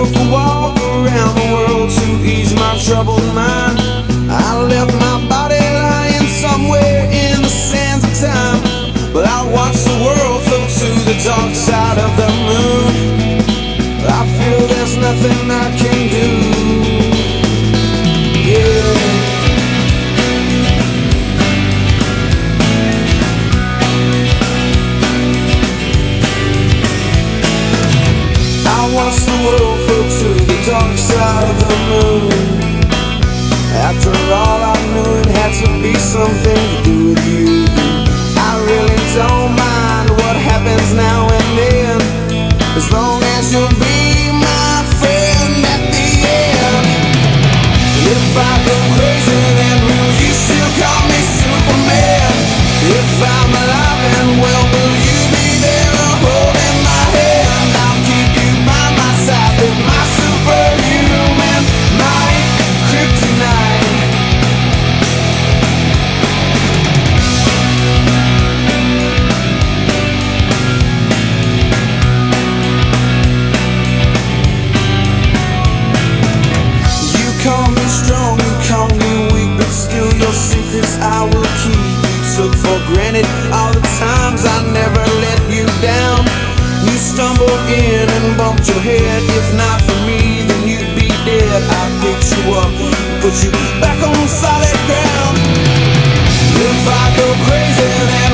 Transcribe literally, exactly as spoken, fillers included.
took a walk around the world to ease my troubled mind. I left my body lying somewhere in the sands of time, but I watched the world float to the dark side of the moon. I feel there's nothing I can do. Yeah. I watched the world float to the dark side of the moon. After all, I knew it had to be something to do with you. I really don't mind what happens now and then, as long as you'll be my friend at the end. If I go crazy, then will you still call me Superman? If I'm alive and well, will you be there holding my hand? I'll keep you by my side with my superhuman might, kryptonite. You call me strong, you call me weak, but still your secrets I will keep. You took for granted all the times I never let you down. You stumbled in and bumped your head. If not for me, then you'd be dead. I picked you up, put you back on solid ground. If I go crazy, then